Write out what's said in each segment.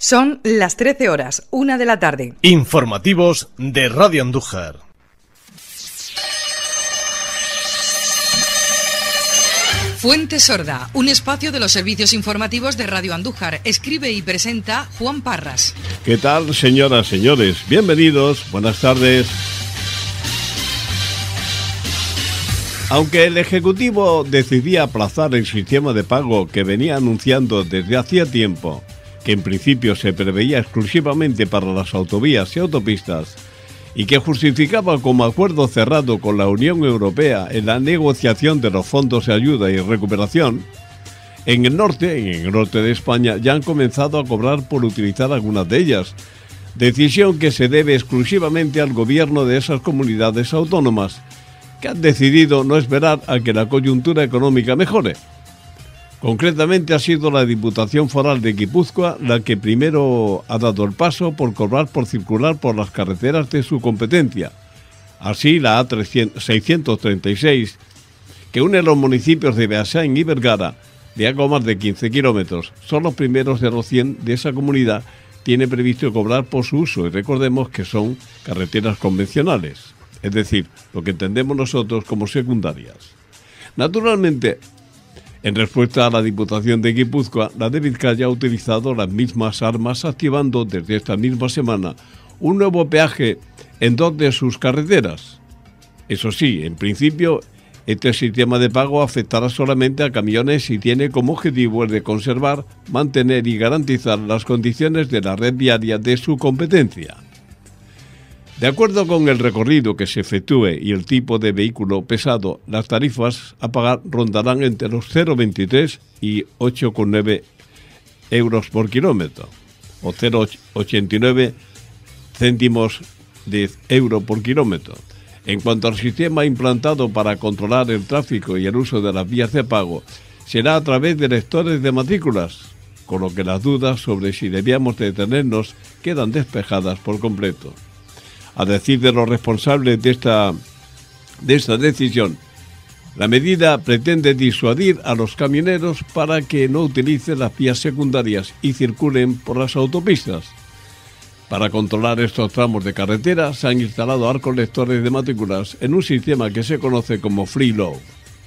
Son las 13 horas, 1 de la tarde. Informativos de Radio Andújar. Fuente Sorda, un espacio de los servicios informativos de Radio Andújar. Escribe y presenta Juan Parras. ¿Qué tal, señoras, señores? Bienvenidos, buenas tardes. Aunque el Ejecutivo decidía aplazar el sistema de pago que venía anunciando desde hacía tiempo, que en principio se preveía exclusivamente para las autovías y autopistas, y que justificaba como acuerdo cerrado con la Unión Europea en la negociación de los fondos de ayuda y recuperación, en el norte de España ya han comenzado a cobrar por utilizar algunas de ellas, decisión que se debe exclusivamente al gobierno de esas comunidades autónomas, que han decidido no esperar a que la coyuntura económica mejore. Concretamente ha sido la Diputación Foral de Guipúzcoa la que primero ha dado el paso por cobrar por circular por las carreteras de su competencia. Así, la A636, que une los municipios de Beasain y Vergara, de algo más de 15 kilómetros, son los primeros de los 100 de esa comunidad, tiene previsto cobrar por su uso, y recordemos que son carreteras convencionales, es decir, lo que entendemos nosotros como secundarias. Naturalmente, en respuesta a la Diputación de Guipúzcoa, la de Vizcaya ha utilizado las mismas armas, activando desde esta misma semana un nuevo peaje en 2 de sus carreteras. Eso sí, en principio, este sistema de pago afectará solamente a camiones y tiene como objetivo el de conservar, mantener y garantizar las condiciones de la red viaria de su competencia. De acuerdo con el recorrido que se efectúe y el tipo de vehículo pesado, las tarifas a pagar rondarán entre los 0,23 y 8,9 euros por kilómetro, o 0,89 céntimos de euro por kilómetro. En cuanto al sistema implantado para controlar el tráfico y el uso de las vías de pago, será a través de lectores de matrículas, con lo que las dudas sobre si debíamos detenernos quedan despejadas por completo. A decir de los responsables de esta decisión, la medida pretende disuadir a los camioneros para que no utilicen las vías secundarias y circulen por las autopistas. Para controlar estos tramos de carretera se han instalado arcos lectores de matrículas en un sistema que se conoce como Free Load.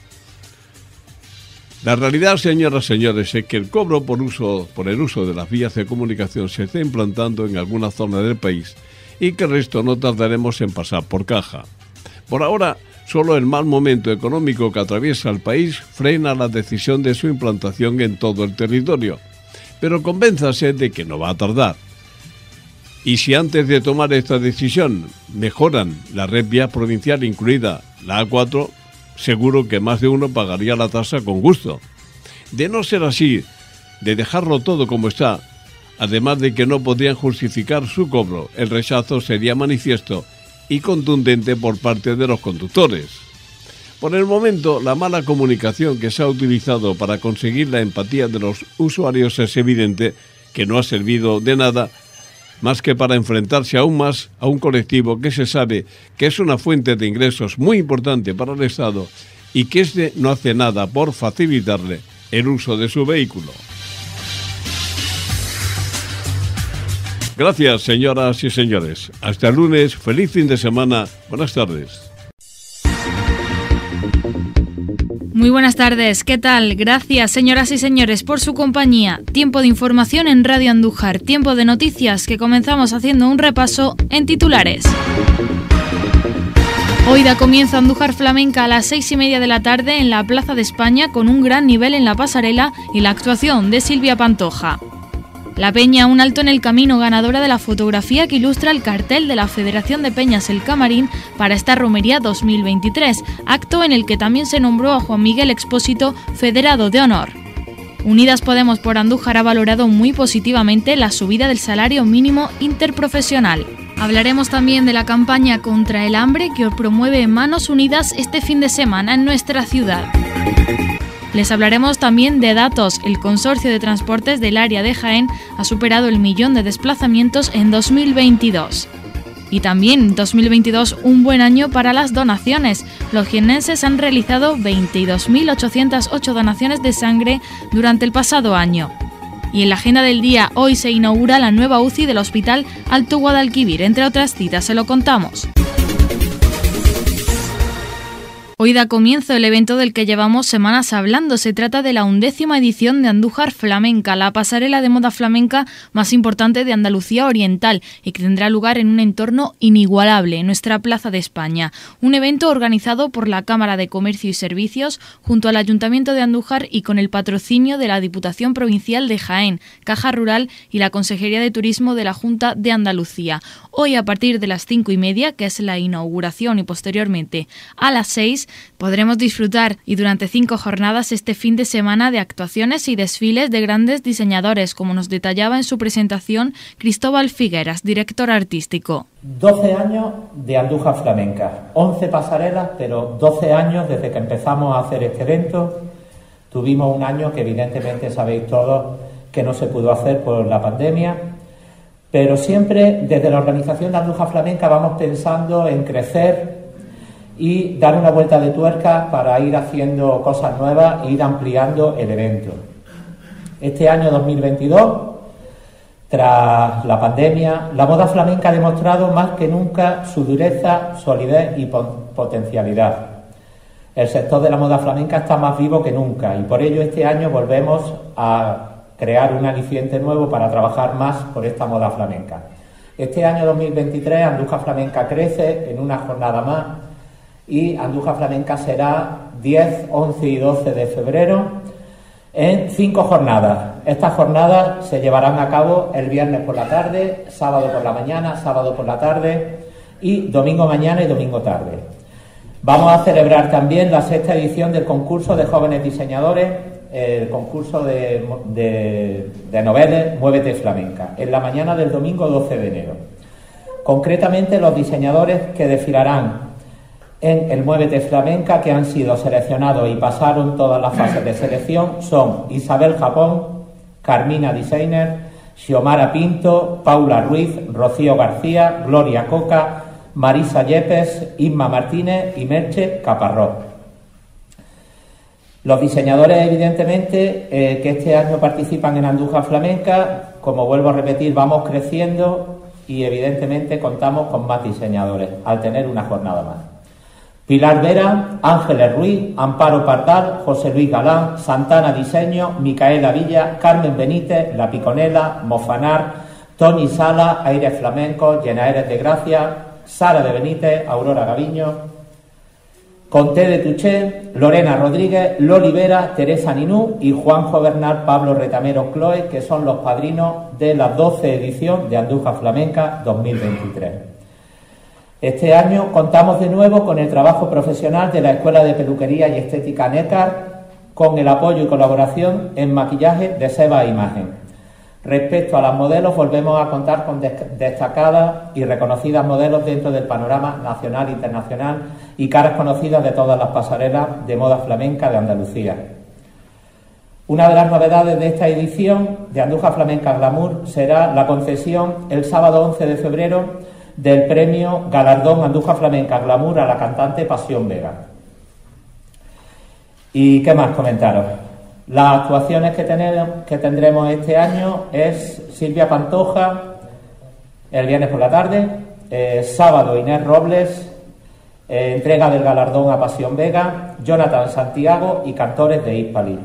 La realidad, señoras y señores, es que el cobro por el uso de las vías de comunicación se está implantando en algunas zonas del país y que el resto no tardaremos en pasar por caja. Por ahora, solo el mal momento económico que atraviesa el país frena la decisión de su implantación en todo el territorio, pero convénzase de que no va a tardar. Y si antes de tomar esta decisión mejoran la red vía provincial, incluida la A4, seguro que más de uno pagaría la tasa con gusto. De no ser así, de dejarlo todo como está, además de que no podrían justificar su cobro, el rechazo sería manifiesto y contundente por parte de los conductores. Por el momento, la mala comunicación que se ha utilizado para conseguir la empatía de los usuarios es evidente que no ha servido de nada más que para enfrentarse aún más a un colectivo que se sabe que es una fuente de ingresos muy importante para el Estado y que este no hace nada por facilitarle el uso de su vehículo. Gracias, señoras y señores. Hasta el lunes. Feliz fin de semana. Buenas tardes. Muy buenas tardes. ¿Qué tal? Gracias, señoras y señores, por su compañía. Tiempo de información en Radio Andújar. Tiempo de noticias que comenzamos haciendo un repaso en titulares. Hoy da comienzo Andújar Flamenca a las 6:30 de la tarde en la Plaza de España con un gran nivel en la pasarela y la actuación de Silvia Pantoja. La Peña Un Alto en el Camino, ganadora de la fotografía que ilustra el cartel de la Federación de Peñas El Camarín para esta romería 2023, acto en el que también se nombró a Juan Miguel Expósito federado de honor. Unidas Podemos por Andújar ha valorado muy positivamente la subida del salario mínimo interprofesional. Hablaremos también de la campaña contra el hambre que promueve Manos Unidas este fin de semana en nuestra ciudad. Les hablaremos también de datos. El Consorcio de Transportes del área de Jaén ha superado el 1 millón de desplazamientos en 2022. Y también 2022 un buen año para las donaciones. Los jiennenses han realizado 22.808 donaciones de sangre durante el pasado año. Y en la agenda del día, hoy se inaugura la nueva UCI del Hospital Alto Guadalquivir. Entre otras citas, se lo contamos. Hoy da comienzo el evento del que llevamos semanas hablando. Se trata de la 11ª edición de Andújar Flamenca, la pasarela de moda flamenca más importante de Andalucía Oriental y que tendrá lugar en un entorno inigualable, en nuestra Plaza de España. Un evento organizado por la Cámara de Comercio y Servicios junto al Ayuntamiento de Andújar y con el patrocinio de la Diputación Provincial de Jaén, Caja Rural y la Consejería de Turismo de la Junta de Andalucía. Hoy, a partir de las 5:30, que es la inauguración, y posteriormente a las 6, podremos disfrutar y durante 5 jornadas este fin de semana de actuaciones y desfiles de grandes diseñadores, como nos detallaba en su presentación Cristóbal Figueras, director artístico. 12 años de Andújar Flamenca, 11 pasarelas, pero 12 años desde que empezamos a hacer este evento. Tuvimos un año que evidentemente sabéis todos que no se pudo hacer por la pandemia, pero siempre desde la organización de Andújar Flamenca vamos pensando en crecer y dar una vuelta de tuerca para ir haciendo cosas nuevas e ir ampliando el evento. Este año 2022, tras la pandemia, la moda flamenca ha demostrado más que nunca su dureza, solidez y potencialidad. El sector de la moda flamenca está más vivo que nunca y por ello este año volvemos a crear un aliciente nuevo para trabajar más por esta moda flamenca. Este año 2023 Andújar Flamenca crece en una jornada más y Andújar Flamenca será 10, 11 y 12 de febrero en 5 jornadas. Estas jornadas se llevarán a cabo el viernes por la tarde, sábado por la mañana, sábado por la tarde y domingo mañana y domingo tarde. Vamos a celebrar también la 6ª edición del concurso de jóvenes diseñadores, el concurso de noveles Muévete Flamenca, en la mañana del domingo 12 de enero. Concretamente, los diseñadores que desfilarán en el Muévete Flamenca, que han sido seleccionados y pasaron todas las fases de selección, son Isabel Japón, Carmina Designer, Xiomara Pinto, Paula Ruiz, Rocío García, Gloria Coca, Marisa Yepes, Isma Martínez y Merche Caparrós. Los diseñadores, evidentemente, que este año participan en Andújar Flamenca, como vuelvo a repetir, vamos creciendo y evidentemente contamos con más diseñadores al tener una jornada más. Pilar Vera, Ángeles Ruiz, Amparo Pardal, José Luis Galán, Santana Diseño, Micaela Villa, Carmen Benítez, La Piconela, Mofanar, Tony Sala, Aire Flamenco, Llenaeres de Gracia, Sara de Benítez, Aurora Gaviño, Conté de Tuché, Lorena Rodríguez, Loli Vera, Teresa Ninú y Juanjo Bernal, Pablo Retamero Cloe, que son los padrinos de la 12 edición de Andújar Flamenca 2023. Este año contamos de nuevo con el trabajo profesional de la Escuela de Peluquería y Estética Nécar, con el apoyo y colaboración en maquillaje de Seba Imagen. Respecto a las modelos, volvemos a contar con destacadas y reconocidas modelos dentro del panorama nacional e internacional y caras conocidas de todas las pasarelas de moda flamenca de Andalucía. Una de las novedades de esta edición de Andújar Flamenca Glamour será la concesión el sábado 11 de febrero del premio Galardón Andújar Flamenca Glamour a la cantante Pasión Vega. ¿Y qué más comentaros? Las actuaciones que tendremos este año es Silvia Pantoja el viernes por la tarde, sábado Inés Robles, entrega del galardón a Pasión Vega, Jonathan Santiago y cantores de Hispali.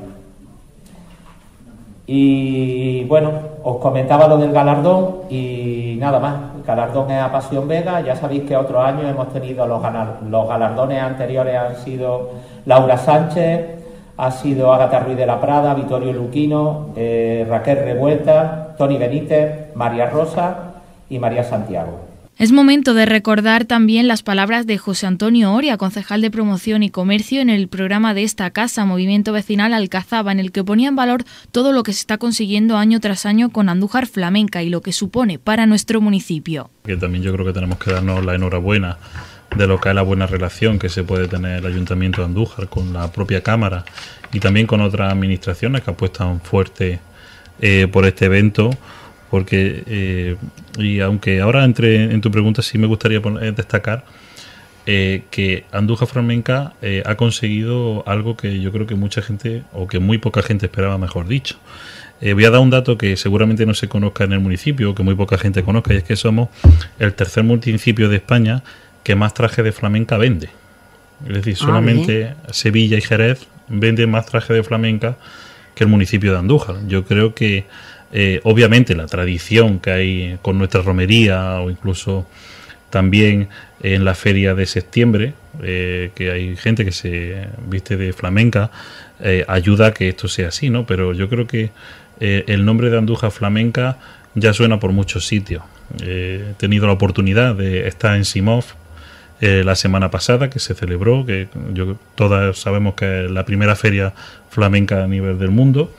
Y bueno, os comentaba lo del galardón y nada más. El galardón es a Pasión Vega. Ya sabéis que otros años hemos tenido los galardones anteriores, han sido Laura Sánchez, ha sido Ágata Ruiz de la Prada, Vittorio Luquino, Raquel Revuelta, Tony Benítez, María Rosa y María Santiago. Es momento de recordar también las palabras de José Antonio Oria, concejal de Promoción y Comercio en el programa de esta casa, Movimiento Vecinal Alcazaba, en el que ponía en valor todo lo que se está consiguiendo año tras año con Andújar Flamenca y lo que supone para nuestro municipio. Que también yo creo que tenemos que darnos la enhorabuena de lo que es la buena relación que se puede tener el Ayuntamiento de Andújar con la propia Cámara y también con otras administraciones que apuestan fuerte por este evento. Porque, y aunque ahora entre en tu pregunta sí me gustaría destacar que Andújar Flamenca ha conseguido algo que yo creo que mucha gente, o que muy poca gente esperaba, mejor dicho. Voy a dar un dato que seguramente no se conozca en el municipio, o que muy poca gente conozca, y es que somos el tercer municipio de España que más trajes de flamenca vende. Es decir, solamente Sevilla y Jerez venden más trajes de flamenca que el municipio de Andújar. Yo creo que obviamente la tradición que hay con nuestra romería, o incluso también en la feria de septiembre, que hay gente que se viste de flamenca, ayuda a que esto sea así, ¿no? Pero yo creo que el nombre de Andújar Flamenca ya suena por muchos sitios. He tenido la oportunidad de estar en Simov la semana pasada, que se celebró, que todas sabemos que es la primera feria flamenca a nivel del mundo,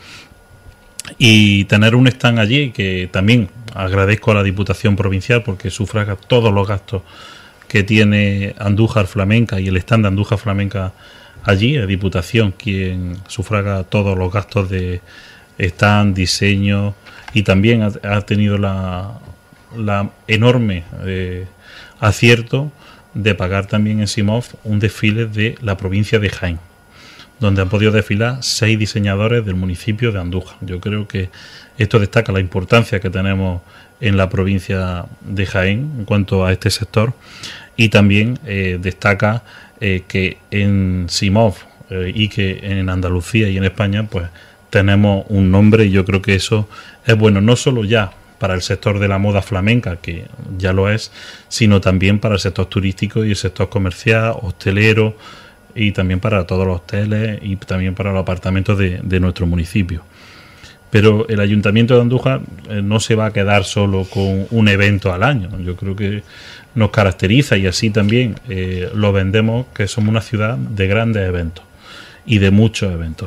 y tener un stand allí, que también agradezco a la Diputación Provincial porque sufraga todos los gastos que tiene Andújar Flamenca, y el stand de Andújar Flamenca allí, la Diputación quien sufraga todos los gastos de stand, diseño, y también ha tenido la enorme acierto de pagar también en Simov un desfile de la provincia de Jaén, donde han podido desfilar 6 diseñadores del municipio de Andújar. Yo creo que esto destaca la importancia que tenemos en la provincia de Jaén en cuanto a este sector, y también destaca que en Simov y que en Andalucía y en España pues tenemos un nombre, y yo creo que eso es bueno, no solo ya para el sector de la moda flamenca, que ya lo es, sino también para el sector turístico y el sector comercial, hostelero, y también para todos los hoteles y también para los apartamentos de nuestro municipio. Pero el Ayuntamiento de Andújar no se va a quedar solo con un evento al año. Yo creo que nos caracteriza, y así también lo vendemos, que somos una ciudad de grandes eventos y de muchos eventos.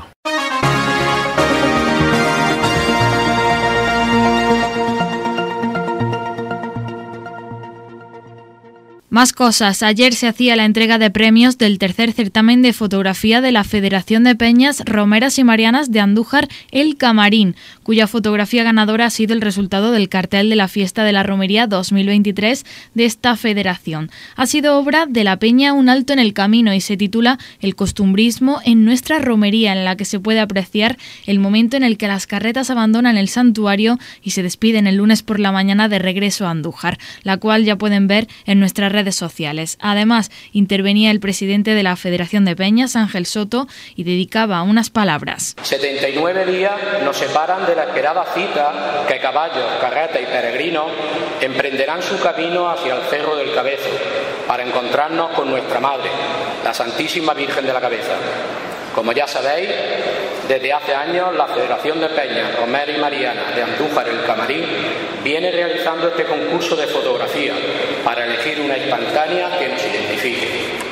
Más cosas. Ayer se hacía la entrega de premios del tercer certamen de fotografía de la Federación de Peñas Romeras y Marianas de Andújar, El Camarín, cuya fotografía ganadora ha sido el resultado del cartel de la Fiesta de la Romería 2023 de esta federación. Ha sido obra de la Peña Un Alto en el Camino y se titula El costumbrismo en nuestra romería, en la que se puede apreciar el momento en el que las carretas abandonan el santuario y se despiden el lunes por la mañana de regreso a Andújar, la cual ya pueden ver en nuestras redes sociales. Además, intervenía el presidente de la Federación de Peñas, Ángel Soto, y dedicaba unas palabras. 79 días nos separan de la esperada cita que caballos, carretas y peregrinos emprenderán su camino hacia el Cerro del Cabezo para encontrarnos con nuestra Madre, la Santísima Virgen de la Cabeza. Como ya sabéis, desde hace años la Federación de Peñas Romeras y Marianas de Andújar El Camarín viene realizando este concurso de fotografía para elegir una instantánea que nos identifique.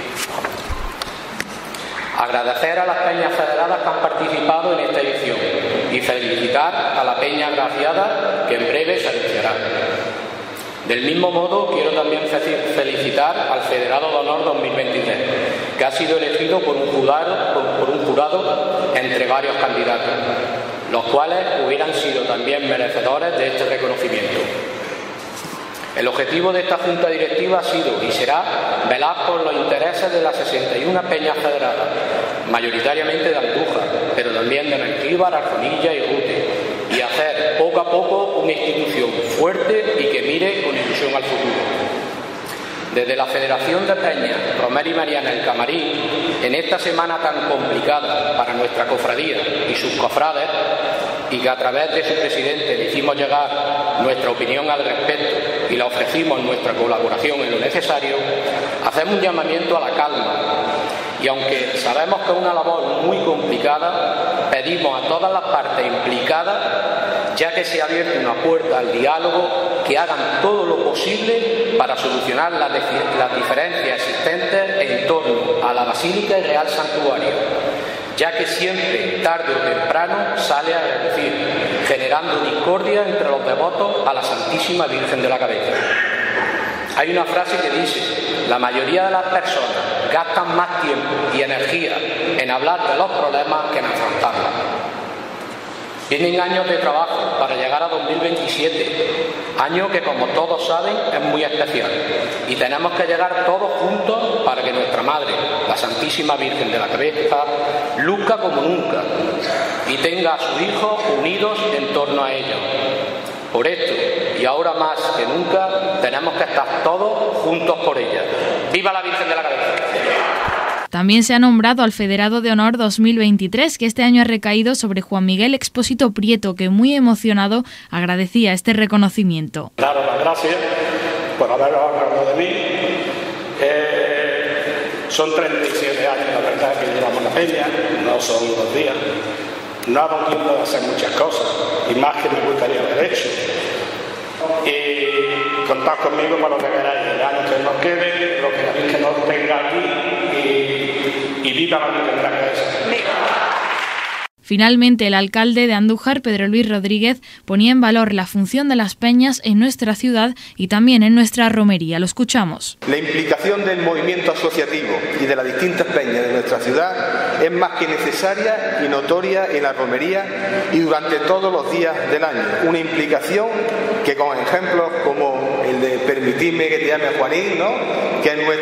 Agradecer a las peñas federadas que han participado en esta edición y felicitar a la peña agraciada que en breve se anunciará. Del mismo modo, quiero también felicitar al Federado de Honor 2023, que ha sido elegido por un jurado entre varios candidatos, los cuales hubieran sido también merecedores de este reconocimiento. El objetivo de esta Junta Directiva ha sido y será velar por los intereses de las 61 peñas federadas, mayoritariamente de Andújar, pero también de Mengíbar, Arjonilla y Rute, y hacer poco a poco una institución fuerte y que mire con ilusión al futuro. Desde la Federación de Peñas Romeras y Marianas El Camarín, en esta semana tan complicada para nuestra cofradía y sus cofrades, y que a través de su presidente le hicimos llegar nuestra opinión al respecto y le ofrecimos nuestra colaboración en lo necesario, hacemos un llamamiento a la calma. Y aunque sabemos que es una labor muy complicada, pedimos a todas las partes implicadas, ya que se ha abierto una puerta al diálogo, que hagan todo lo posible para solucionar las diferencias existentes en torno a la Basílica y Real Santuario, ya que siempre, tarde o temprano, sale a relucir, generando discordia entre los devotos a la Santísima Virgen de la Cabeza. Hay una frase que dice: la mayoría de las personas gastan más tiempo y energía en hablar de los problemas que en afrontarlos. Vienen años de trabajo para llegar a 2027, año que, como todos saben, es muy especial, y tenemos que llegar todos juntos para que nuestra Madre, la Santísima Virgen de la Cabeza, luzca como nunca y tenga a sus hijos unidos en torno a ella. Por esto, y ahora más que nunca, tenemos que estar todos juntos por ella. ¡Viva la Virgen de la Cabeza! También se ha nombrado al Federado de Honor 2023, que este año ha recaído sobre Juan Miguel Expósito Prieto, que muy emocionado agradecía este reconocimiento. Daros las gracias por haberos acordado de mí. Son 37 años, la verdad, que llevamos la peña, no son 2 días. No ha dado tiempo de hacer muchas cosas, y más que me gustaría haber hecho. Y contad conmigo para lo que queráis, el año que nos quede, lo que queráis que nos tenga aquí, y viva la Virgen de la Cabeza. Finalmente, el alcalde de Andújar, Pedro Luis Rodríguez, ponía en valor la función de las peñas en nuestra ciudad y también en nuestra romería. Lo escuchamos. La implicación del movimiento asociativo y de las distintas peñas de nuestra ciudad es más que necesaria y notoria en la romería y durante todos los días del año. Una implicación que, con ejemplos como el de permitirme que te llame Juanín, ¿no?, que es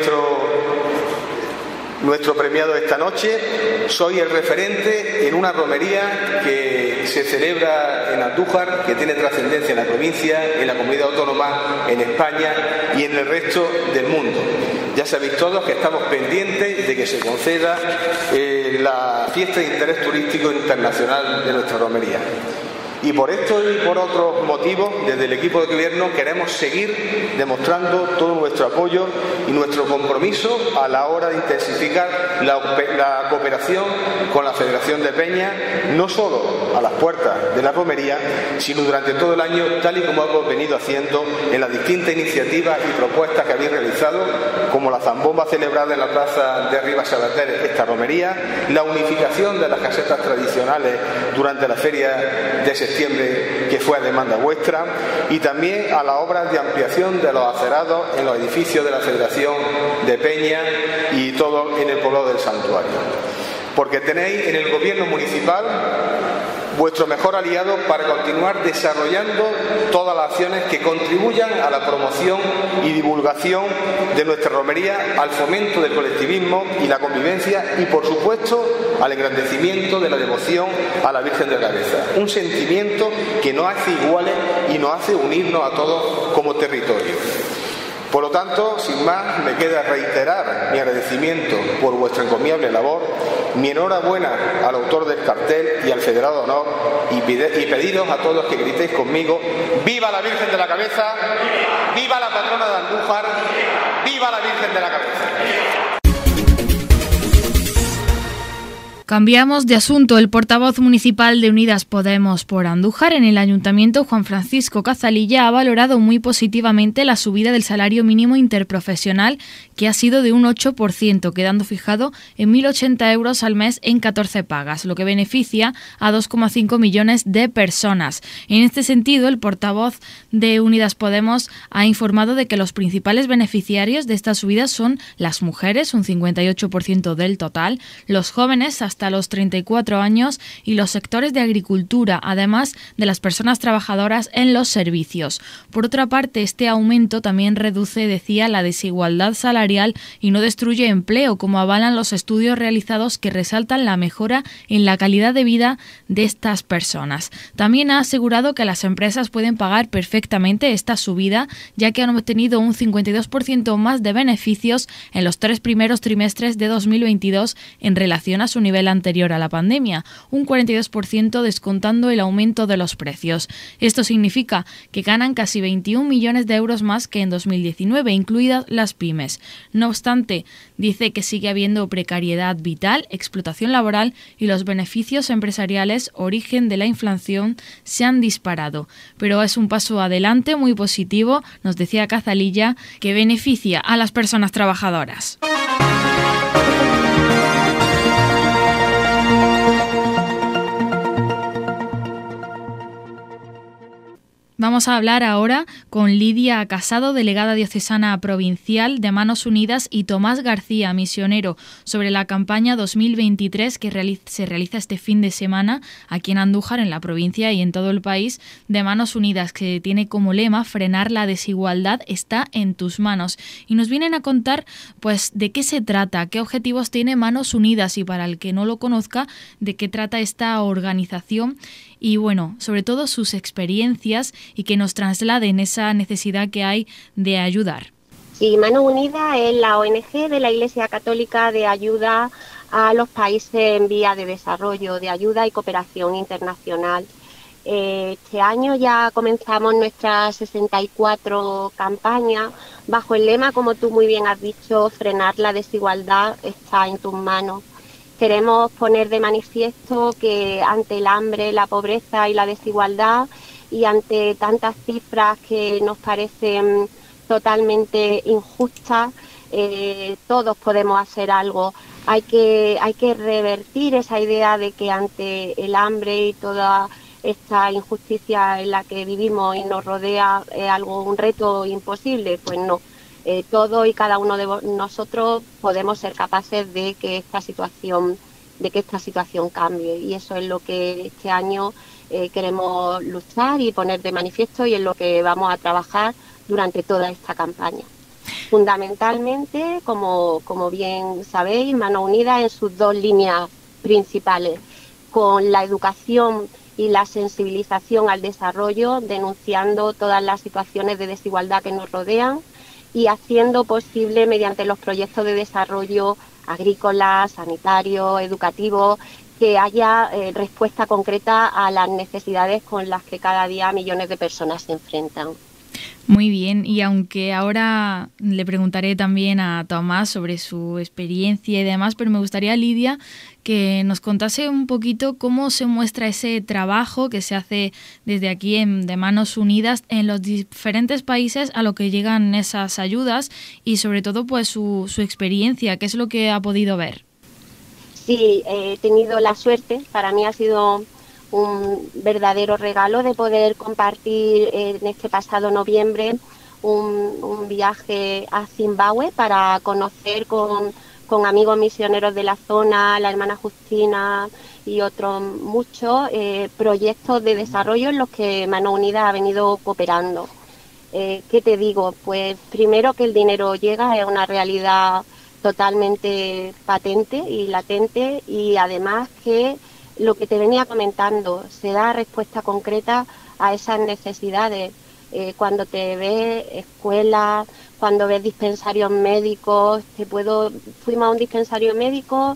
nuestro premiado esta noche, soy el referente en una romería que se celebra en Andújar, que tiene trascendencia en la provincia, en la comunidad autónoma, en España y en el resto del mundo. Ya sabéis todos que estamos pendientes de que se conceda la fiesta de interés turístico internacional de nuestra romería. Y por esto y por otros motivos, desde el equipo de gobierno queremos seguir demostrando todo nuestro apoyo y nuestro compromiso a la hora de intensificar la cooperación con la Federación de Peñas, no solo a las puertas de la romería, sino durante todo el año, tal y como hemos venido haciendo en las distintas iniciativas y propuestas que habéis realizado, como la zambomba celebrada en la plaza de Rivas Sabater, esta romería, la unificación de las casetas tradicionales durante la feria de septiembre, que fue a demanda vuestra, y también a las obras de ampliación de los acerados en los edificios de la Federación de Peña y todo en el poblado del Santuario. Porque tenéis en el gobierno municipal vuestro mejor aliado para continuar desarrollando todas las acciones que contribuyan a la promoción y divulgación de nuestra romería, al fomento del colectivismo y la convivencia y, por supuesto, al engrandecimiento de la devoción a la Virgen de la Cabeza. Un sentimiento que nos hace iguales y nos hace unirnos a todos como territorio. Por lo tanto, sin más, me queda reiterar mi agradecimiento por vuestra encomiable labor, mi enhorabuena al autor del cartel y al Federado de Honor, y pediros a todos que gritéis conmigo: ¡viva la Virgen de la Cabeza! ¡Viva la patrona de Andújar! ¡Viva la Virgen de la Cabeza! Cambiamos de asunto. El portavoz municipal de Unidas Podemos por Andújar en el Ayuntamiento, Juan Francisco Cazalilla, ha valorado muy positivamente la subida del salario mínimo interprofesional, que ha sido de un 8%, quedando fijado en 1.080 euros al mes en 14 pagas, lo que beneficia a 2,5 millones de personas. En este sentido, el portavoz de Unidas Podemos ha informado de que los principales beneficiarios de esta subida son las mujeres, un 58% del total, los jóvenes hasta los 34 años y los sectores de agricultura, además de las personas trabajadoras en los servicios. Por otra parte, este aumento también reduce, decía, la desigualdad salarial y no destruye empleo, como avalan los estudios realizados que resaltan la mejora en la calidad de vida de estas personas. También ha asegurado que las empresas pueden pagar perfectamente esta subida, ya que han obtenido un 52% más de beneficios en los 3 primeros trimestres de 2022 en relación a su nivel anterior a la pandemia, un 42% descontando el aumento de los precios. Esto significa que ganan casi 21 millones de euros más que en 2019, incluidas las pymes. No obstante, dice que sigue habiendo precariedad vital, explotación laboral y los beneficios empresariales, origen de la inflación, se han disparado. Pero es un paso adelante muy positivo, nos decía Cazalilla, que beneficia a las personas trabajadoras. Vamos a hablar ahora con Lidia Casado, delegada diocesana provincial de Manos Unidas, y Tomás García, misionero, sobre la campaña 2023 que se realiza este fin de semana aquí en Andújar, en la provincia y en todo el país, de Manos Unidas, que tiene como lema frenar la desigualdad está en tus manos. Y nos vienen a contar pues de qué se trata, qué objetivos tiene Manos Unidas y, para el que no lo conozca, de qué trata esta organización. Y bueno, sobre todo sus experiencias y que nos trasladen esa necesidad que hay de ayudar. Sí, Manos Unidas es la ONG de la Iglesia Católica de ayuda a los países en vía de desarrollo, de ayuda y cooperación internacional. Este año ya comenzamos nuestra 64 campaña bajo el lema, como tú muy bien has dicho, frenar la desigualdad está en tus manos. Queremos poner de manifiesto que ante el hambre, la pobreza y la desigualdad, y ante tantas cifras que nos parecen totalmente injustas, todos podemos hacer algo. Hay que revertir esa idea de que ante el hambre y toda esta injusticia en la que vivimos y nos rodea es un reto imposible. Pues no. Todos y cada uno de nosotros podemos ser capaces de que esta situación cambie, y eso es lo que este año queremos luchar y poner de manifiesto, y es lo que vamos a trabajar durante toda esta campaña. Fundamentalmente, como bien sabéis, Manos Unidas en sus dos líneas principales, con la educación y la sensibilización al desarrollo, denunciando todas las situaciones de desigualdad que nos rodean, y haciendo posible mediante los proyectos de desarrollo agrícola, sanitario, educativo, que haya respuesta concreta a las necesidades con las que cada día millones de personas se enfrentan. Muy bien, y aunque ahora le preguntaré también a Tomás sobre su experiencia y demás, pero me gustaría, Lidia, que nos contase un poquito cómo se muestra ese trabajo que se hace desde aquí de Manos Unidas en los diferentes países a lo que llegan esas ayudas, y sobre todo pues su experiencia, qué es lo que ha podido ver. Sí, he tenido la suerte, para mí ha sido un verdadero regalo de poder compartir en este pasado noviembre un viaje a Zimbabue para conocer con amigos misioneros de la zona, la hermana Justina y otros muchos proyectos de desarrollo en los que Manos Unidas ha venido cooperando. ¿Qué te digo? Pues primero que el dinero llega, es una realidad totalmente patente y latente, y además que lo que te venía comentando, se da respuesta concreta a esas necesidades. Cuando te ves escuelas, cuando ves dispensarios médicos, fuimos a un dispensario médico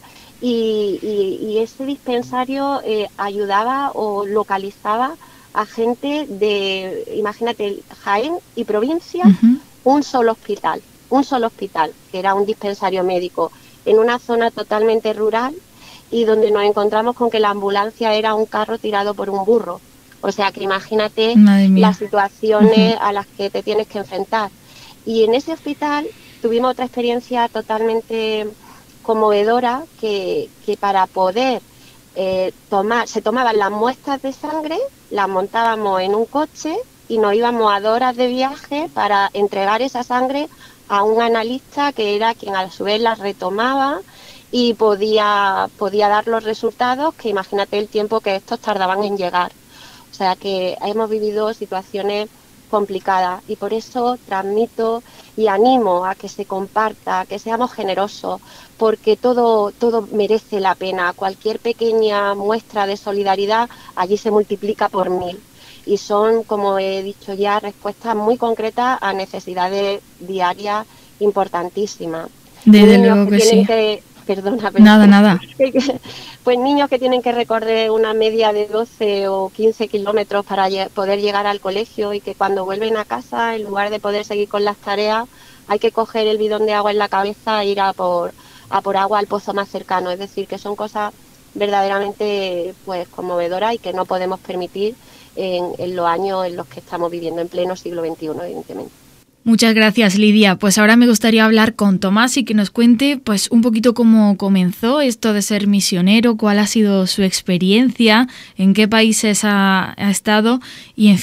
y ese dispensario ayudaba o localizaba a gente de, imagínate, Jaén y provincia, un solo hospital, que era un dispensario médico, en una zona totalmente rural, y donde nos encontramos con que la ambulancia era un carro tirado por un burro. O sea que imagínate las situaciones a las que te tienes que enfrentar. Y en ese hospital tuvimos otra experiencia totalmente conmovedora, que para poder se tomaban las muestras de sangre, las montábamos en un coche y nos íbamos a 2 horas de viaje para entregar esa sangre a un analista que era quien a su vez la retomaba y podía dar los resultados, que imagínate el tiempo que estos tardaban en llegar. O sea que hemos vivido situaciones complicadas, y por eso transmito y animo a que se comparta, a que seamos generosos, porque todo merece la pena. Cualquier pequeña muestra de solidaridad allí se multiplica por 1000, y son, como he dicho ya, respuestas muy concretas a necesidades diarias importantísimas. Desde luego que sí. Perdona. Nada. Pues niños que tienen que recorrer una media de 12 o 15 kilómetros para poder llegar al colegio, y que cuando vuelven a casa, en lugar de poder seguir con las tareas, hay que coger el bidón de agua en la cabeza e ir a por agua al pozo más cercano. Es decir, que son cosas verdaderamente pues conmovedoras y que no podemos permitir en los años en los que estamos viviendo, en pleno siglo XXI, evidentemente. Muchas gracias, Lidia. Pues ahora me gustaría hablar con Tomás y que nos cuente pues un poquito cómo comenzó esto de ser misionero, cuál ha sido su experiencia, en qué países ha estado y, en fin,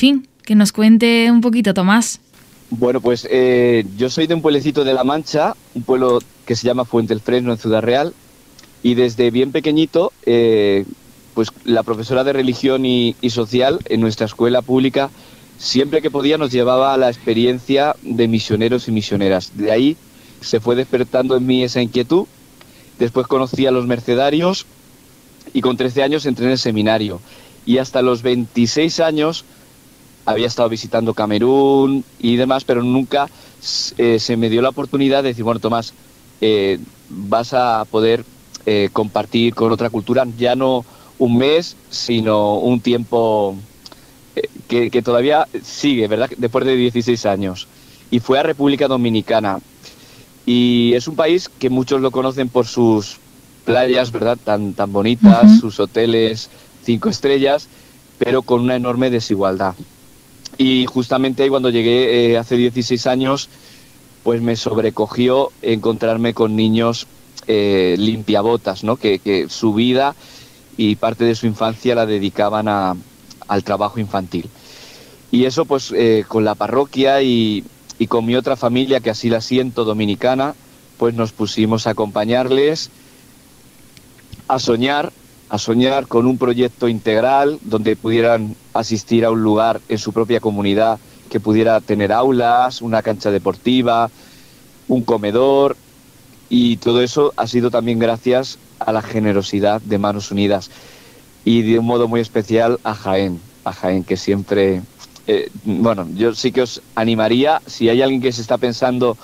Que nos cuente un poquito, Tomás. Bueno, pues yo soy de un pueblecito de La Mancha, un pueblo que se llama Fuente el Fresno, en Ciudad Real, y desde bien pequeñito, pues la profesora de religión y social en nuestra escuela pública, siempre que podía nos llevaba a la experiencia de misioneros y misioneras. De ahí se fue despertando en mí esa inquietud. Después conocí a los mercedarios y con 13 años entré en el seminario. Y hasta los 26 años había estado visitando Camerún y demás, pero nunca se me dio la oportunidad de decir, bueno, Tomás, vas a poder compartir con otra cultura, ya no un mes, sino un tiempo que todavía sigue, ¿verdad?, después de 16 años. Y fue a República Dominicana. Y es un país que muchos lo conocen por sus playas, ¿verdad?, tan bonitas, sus hoteles 5 estrellas, pero con una enorme desigualdad. Y justamente ahí cuando llegué hace 16 años, pues me sobrecogió encontrarme con niños limpiabotas, ¿no?, que su vida y parte de su infancia la dedicaban al trabajo infantil. Y eso pues con la parroquia y con mi otra familia, que así la siento, dominicana, pues nos pusimos a acompañarles a soñar con un proyecto integral donde pudieran asistir a un lugar en su propia comunidad que pudiera tener aulas, una cancha deportiva, un comedor, y todo eso ha sido también gracias a la generosidad de Manos Unidas y de un modo muy especial a Jaén, que siempre... bueno, yo sí que os animaría, si hay alguien que se está pensando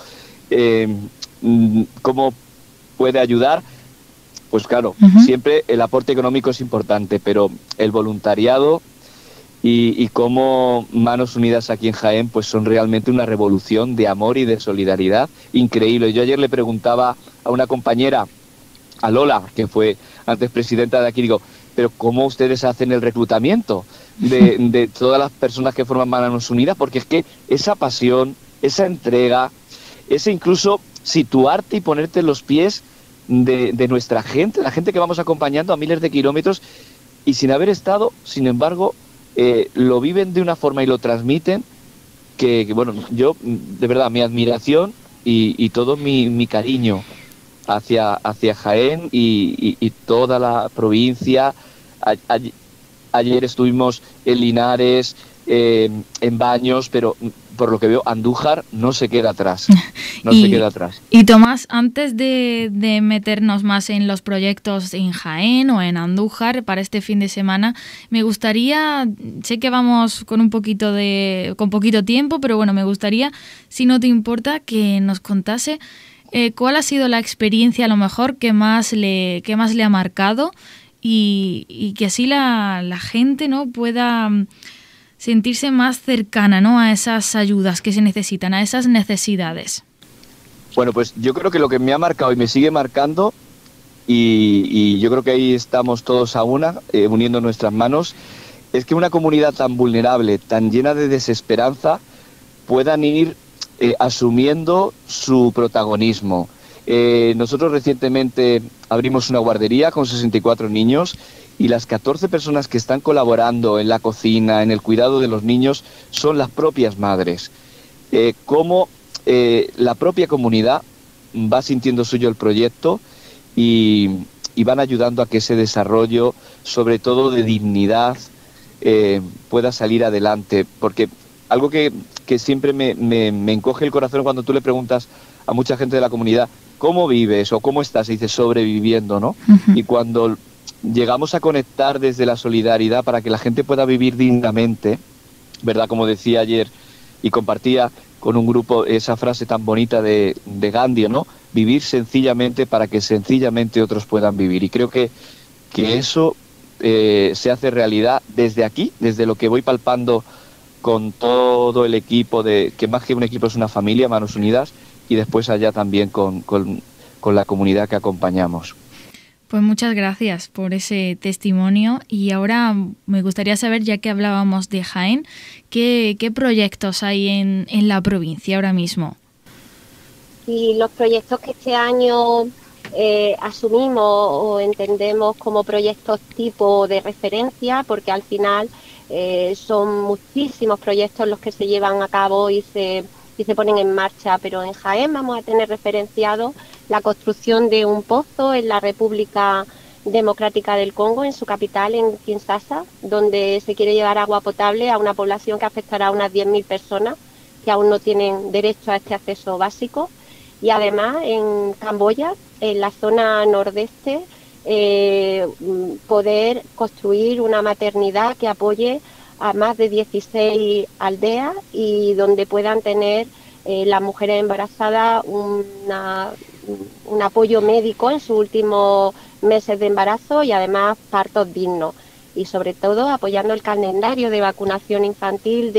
cómo puede ayudar, pues claro, siempre el aporte económico es importante, pero el voluntariado y cómo Manos Unidas aquí en Jaén pues son realmente una revolución de amor y de solidaridad increíble. Yo ayer le preguntaba a una compañera, a Lola, que fue antes presidenta de aquí, digo, pero ¿cómo ustedes hacen el reclutamiento de todas las personas que forman Manos Unidas? Porque es que esa pasión, esa entrega, ese incluso situarte y ponerte en los pies de nuestra gente, la gente que vamos acompañando a miles de kilómetros y sin haber estado, sin embargo, lo viven de una forma y lo transmiten que bueno, yo, de verdad, mi admiración y todo mi cariño hacia Jaén y toda la provincia. Ayer estuvimos en Linares, en Baños, pero por lo que veo Andújar no se queda atrás. Se queda atrás. Y Tomás, antes de meternos más en los proyectos en Jaén o en Andújar para este fin de semana, me gustaría, sé que vamos con poquito tiempo, pero bueno, me gustaría, si no te importa, que nos contase cuál ha sido la experiencia a lo mejor que más le ha marcado y que así la gente, ¿no?, pueda sentirse más cercana, ¿no?, a esas ayudas que se necesitan, a esas necesidades. Bueno, pues yo creo que lo que me ha marcado y me sigue marcando, y yo creo que ahí estamos todos a una, uniendo nuestras manos, es que una comunidad tan vulnerable, tan llena de desesperanza, puedan ir asumiendo su protagonismo. Nosotros recientemente abrimos una guardería con 64 niños y las 14 personas que están colaborando en la cocina, en el cuidado de los niños, son las propias madres. Cómo la propia comunidad va sintiendo suyo el proyecto y van ayudando a que ese desarrollo, sobre todo de dignidad, pueda salir adelante. Porque algo que siempre me encoge el corazón cuando tú le preguntas a mucha gente de la comunidad, ¿cómo vives o cómo estás? Y dices, sobreviviendo, ¿no? Y cuando llegamos a conectar desde la solidaridad para que la gente pueda vivir dignamente, ¿verdad? Como decía ayer y compartía con un grupo esa frase tan bonita de Gandhi, ¿no? Vivir sencillamente para que sencillamente otros puedan vivir. Y creo que eso se hace realidad desde aquí, desde lo que voy palpando con todo el equipo, que más que un equipo es una familia, Manos Unidas, y después allá también con la comunidad que acompañamos. Pues muchas gracias por ese testimonio y ahora me gustaría saber, ya que hablábamos de Jaén, ¿qué proyectos hay en la provincia ahora mismo? Y los proyectos que este año asumimos o entendemos como proyectos tipo de referencia, porque al final Son muchísimos proyectos los que se llevan a cabo y se ponen en marcha, pero en Jaén vamos a tener referenciado la construcción de un pozo en la República Democrática del Congo, en su capital, en Kinshasa, donde se quiere llevar agua potable a una población que afectará a unas 10.000 personas que aún no tienen derecho a este acceso básico. Y además en Camboya, en la zona nordeste, poder construir una maternidad que apoye a más de 16 aldeas y donde puedan tener las mujeres embarazadas un apoyo médico en sus últimos meses de embarazo y además partos dignos. Y sobre todo apoyando el calendario de vacunación infantil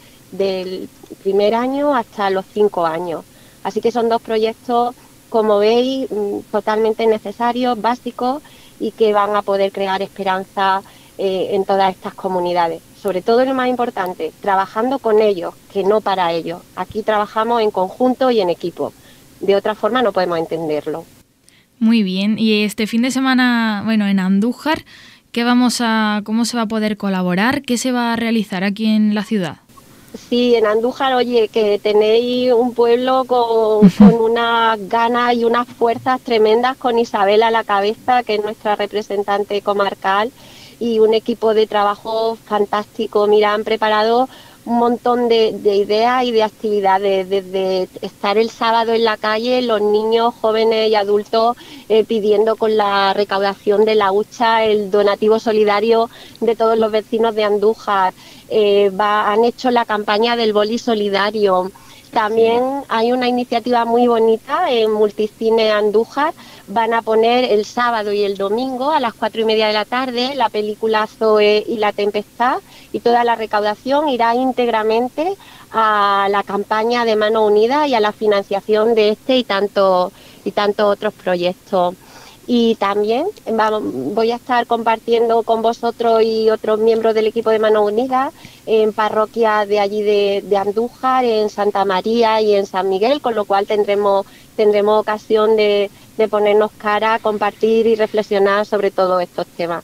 del primer año hasta los 5 años. Así que son dos proyectos, como veis, totalmente necesarios, básicos y que van a poder crear esperanza en todas estas comunidades. Sobre todo, lo más importante, trabajando con ellos, que no para ellos. Aquí trabajamos en conjunto y en equipo. De otra forma no podemos entenderlo. Muy bien. Y este fin de semana, bueno, en Andújar, ¿cómo se va a poder colaborar? ¿Qué se va a realizar aquí en la ciudad? Sí, en Andújar, oye, que tenéis un pueblo con unas ganas y unas fuerzas tremendas, con Isabel a la cabeza, que es nuestra representante comarcal, y un equipo de trabajo fantástico. Mira, han preparado un montón de ideas y de actividades, desde estar el sábado en la calle, los niños, jóvenes y adultos pidiendo con la recaudación de la hucha el donativo solidario de todos los vecinos de Andújar. Han hecho la campaña del boli solidario. También hay una iniciativa muy bonita en Multicine Andújar. Van a poner el sábado y el domingo a las 4:30 de la tarde la película Zoe y la Tempestad, y toda la recaudación irá íntegramente a la campaña de Manos Unidas y a la financiación de este y tantos otros proyectos. Y también voy a estar compartiendo con vosotros y otros miembros del equipo de Manos Unidas en parroquias de allí de Andújar, en Santa María y en San Miguel, con lo cual tendremos ocasión de ponernos cara, compartir y reflexionar sobre todos estos temas.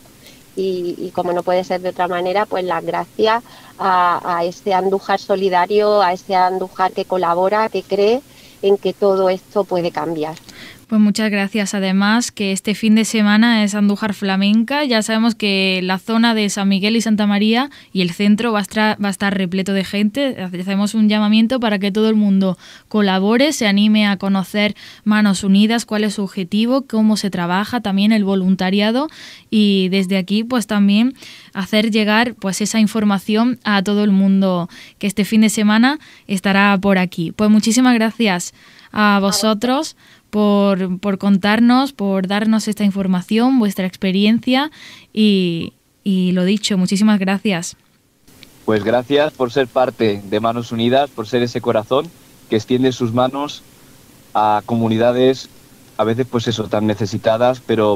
Y como no puede ser de otra manera, pues las gracias a ese Andújar solidario, a ese Andújar que colabora, que cree en que todo esto puede cambiar. Pues muchas gracias. Además, que este fin de semana es Andújar Flamenca. Ya sabemos que la zona de San Miguel y Santa María y el centro va a estar repleto de gente. Hacemos un llamamiento para que todo el mundo colabore, se anime a conocer Manos Unidas, cuál es su objetivo, cómo se trabaja, también el voluntariado, y desde aquí pues también hacer llegar pues esa información a todo el mundo que este fin de semana estará por aquí. Pues muchísimas gracias a vosotros por contarnos, por darnos esta información, vuestra experiencia y lo dicho, muchísimas gracias. Pues gracias por ser parte de Manos Unidas, por ser ese corazón que extiende sus manos a comunidades a veces pues eso, tan necesitadas, pero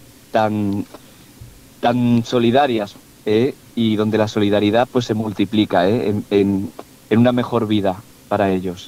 tan solidarias, y donde la solidaridad pues se multiplica en una mejor vida para ellos.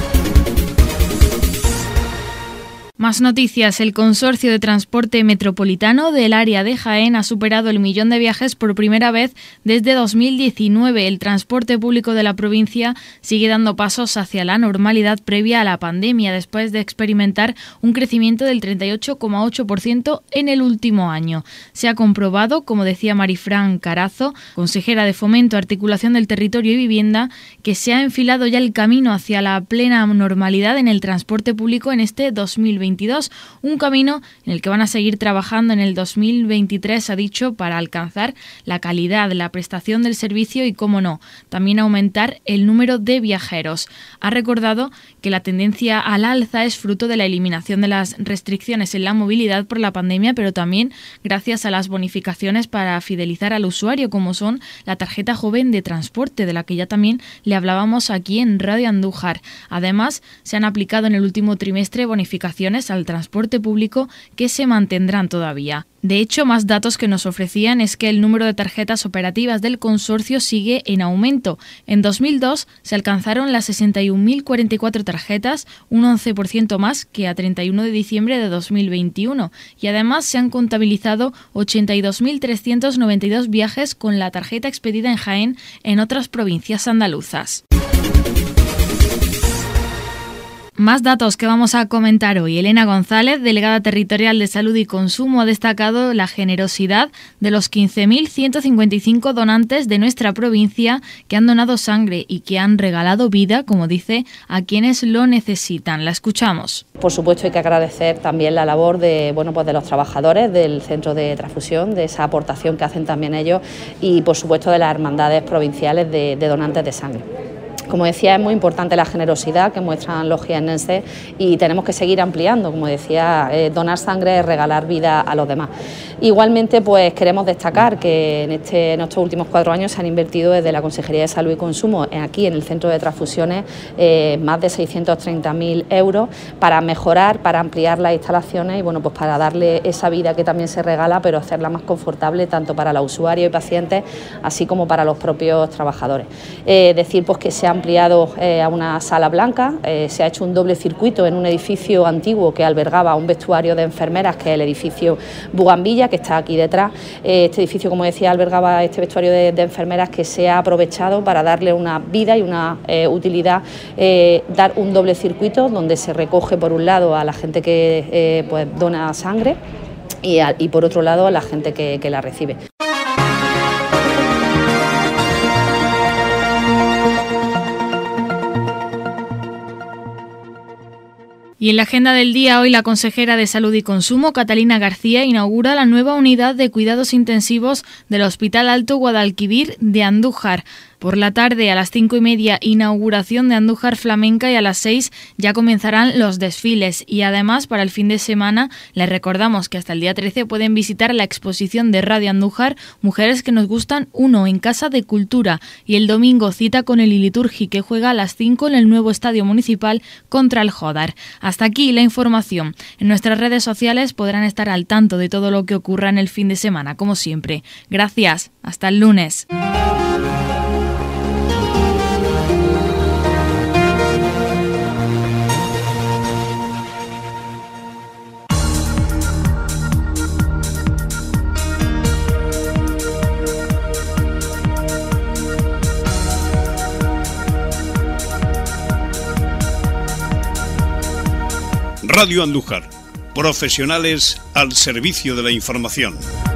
Más noticias. El Consorcio de Transporte Metropolitano del área de Jaén ha superado el 1 millón de viajes por primera vez desde 2019. El transporte público de la provincia sigue dando pasos hacia la normalidad previa a la pandemia, después de experimentar un crecimiento del 38,8% en el último año. Se ha comprobado, como decía Marifran Carazo, consejera de Fomento, Articulación del Territorio y Vivienda, que se ha enfilado ya el camino hacia la plena normalidad en el transporte público en este 2022. Un camino en el que van a seguir trabajando en el 2023, ha dicho, para alcanzar la calidad, la prestación del servicio y, cómo no, también aumentar el número de viajeros. Ha recordado que la tendencia al alza es fruto de la eliminación de las restricciones en la movilidad por la pandemia, pero también gracias a las bonificaciones para fidelizar al usuario, como son la tarjeta joven de transporte, de la que ya también le hablábamos aquí en Radio Andújar. Además, se han aplicado en el último trimestre bonificaciones subvenciones al transporte público que se mantendrán todavía. De hecho, más datos que nos ofrecían es que el número de tarjetas operativas del consorcio sigue en aumento. En 2002 se alcanzaron las 61.044 tarjetas, un 11% más que a 31 de diciembre de 2021, y además se han contabilizado 82.392 viajes con la tarjeta expedida en Jaén en otras provincias andaluzas. Más datos que vamos a comentar hoy. Elena González, delegada territorial de Salud y Consumo, ha destacado la generosidad de los 15.155 donantes de nuestra provincia que han donado sangre y que han regalado vida, como dice, a quienes lo necesitan. La escuchamos. Por supuesto hay que agradecer también la labor de los trabajadores del centro de transfusión, de esa aportación que hacen también ellos y por supuesto de las hermandades provinciales de donantes de sangre. Como decía, es muy importante la generosidad que muestran los jiennenses y tenemos que seguir ampliando. Como decía, donar sangre es regalar vida a los demás. Igualmente, pues queremos destacar que en estos últimos 4 años se han invertido desde la Consejería de Salud y Consumo, aquí en el centro de transfusiones, más de 630.000 euros para mejorar, para ampliar las instalaciones y pues para darle esa vida que también se regala, pero hacerla más confortable tanto para los usuarios y pacientes, así como para los propios trabajadores. Decir pues que se ha ampliado a una sala blanca, se ha hecho un doble circuito en un edificio antiguo que albergaba un vestuario de enfermeras, que es el edificio Bugambilla, que está aquí detrás. Este edificio, como decía, albergaba este vestuario de enfermeras que se ha aprovechado para darle una vida y una utilidad, dar un doble circuito donde se recoge por un lado a la gente que pues dona sangre y por otro lado a la gente que la recibe. Y en la agenda del día, hoy la consejera de Salud y Consumo, Catalina García, inaugura la nueva unidad de cuidados intensivos del Hospital Alto Guadalquivir de Andújar. Por la tarde, a las 5:30, inauguración de Andújar Flamenca y a las 6 ya comenzarán los desfiles. Y además, para el fin de semana, les recordamos que hasta el día 13 pueden visitar la exposición de Radio Andújar Mujeres que nos gustan 1 en Casa de Cultura. Y el domingo, cita con el Iliturgi, que juega a las 5 en el nuevo estadio municipal contra el Jódar. Hasta aquí la información. En nuestras redes sociales podrán estar al tanto de todo lo que ocurra en el fin de semana, como siempre. Gracias. Hasta el lunes. Radio Andújar, profesionales al servicio de la información.